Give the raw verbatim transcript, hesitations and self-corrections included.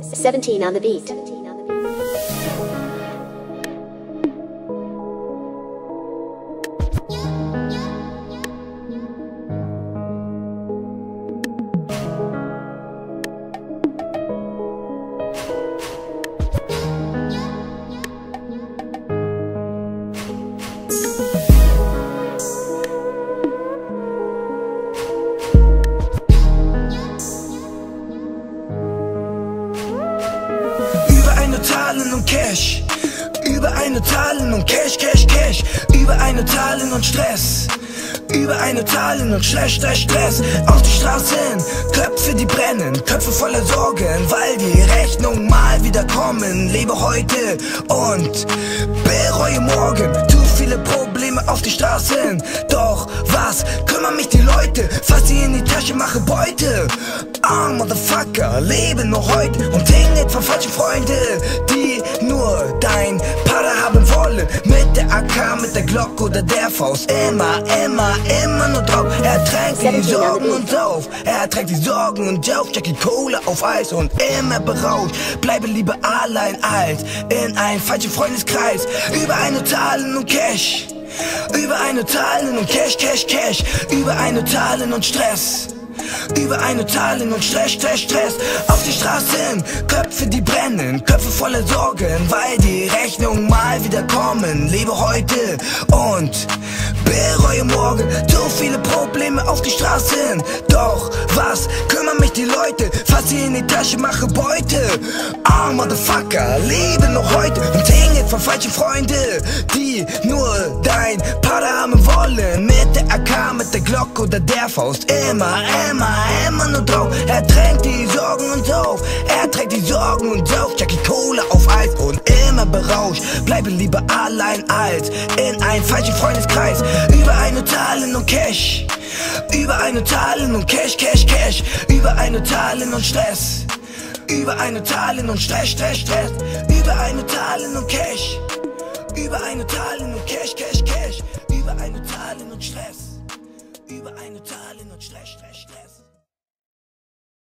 seventeen on the beat. Zahlen und Cash, über eine Zahlen und Cash, Cash, Cash, über eine Zahlen und Stress, über eine Zahlen und Stress, Stress, Stress. Auf die Straßen, Köpfe die brennen, Köpfe voller Sorgen, weil die Rechnungen mal wieder kommen. Lebe heute und bereue morgen. Zu viele Probleme auf die Straßen, doch was kümmern mich die Leute? Fass sie in die Tasche, mache Beute. Ah, Motherfucker, lebe nur heute und häng nicht von falschen Freunden, die nur dein Para haben wollen. Mit der A K, mit der Glock oder der Faust. Immer, immer, immer nur drauf. Er trägt die Sorgen und auf. Er trägt die Sorgen und auf. Jackie Cola auf Eis und immer berauscht. Bleibe lieber allein als in einem falschen Freundeskreis. Über eine Zahlen und Cash. Über eine Zahlen und Cash, Cash, Cash. Über eine Zahlen und Stress. Über eine Zahlen und Stress, Stress, Stress. Auf die Straßen, Köpfe die brennen, Köpfe voller Sorgen, weil die Rechnungen mal wieder kommen. Lebe heute und bereue morgen. Zu viele Probleme auf die Straßen, doch was kümmern mich die Leute? Fass sie in die Tasche, mache Beute. Ah, Motherfucker, lebe noch heute und hänge von falschen Freunden, die nur dein Para haben wollen. Mit der A K, mit der Glock oder der Faust. Immer, immer, immer nur drauf. Er trägt die Sorgen und auf. Er trägt die Sorgen und auf. Jackie Cola auf Eis und immer berauscht. Bleibe lieber allein als in einem falschen Freundeskreis. Über eine Zahlen und Cash. Über eine Zahlen und Cash, Cash, Cash. Über eine Zahlen und Stress. Über eine Zahlen und Stress, Stress, Stress. Über eine Zahlen und Cash. Über eine Zahlen und Cash, Cash, Cash. Über eine Zahlen und Stress. Über eine Zahlen und Stress, Stress.